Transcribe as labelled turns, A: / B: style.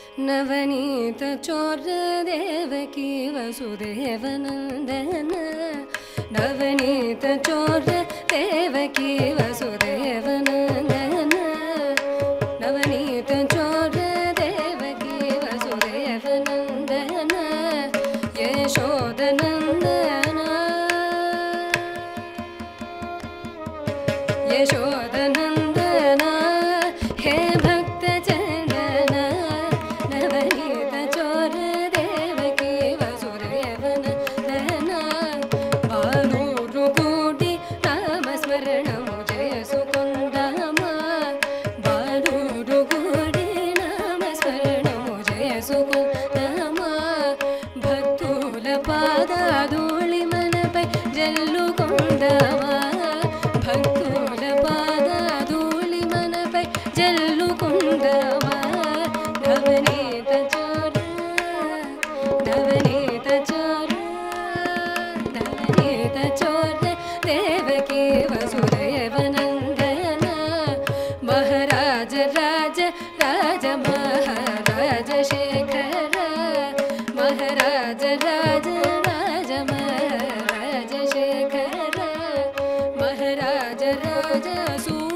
A: नवनीत चोर देवकी वसुदेवनन्दन नवनीत चोर देवकी वसुदेवनन्दन नवनीत चोर देवकी वसुदेवनन्दन यशोदनन्दन यशोदनन्दन हे भक्त चन्दन नवनीत चोर देवकी वसुदेवनन्दन बालूरु कूडी नामस्मरणमु जयसुकुन्दमा बालूरु कूडी नामस्मरणमु जयसुकुन्दमा भक्तुल पादधूळि मनपै जल्लुकुन्दमा भक्तुल पादधूळि मनपै जल्लुकुन्दमा नवनीत चोर नवनीत चोर नवनीत चोर देवकी वसुदेवनन्दन महाराज राज राज महाराज शेखर महाराज राज राज महाराज शेखर महाराज राज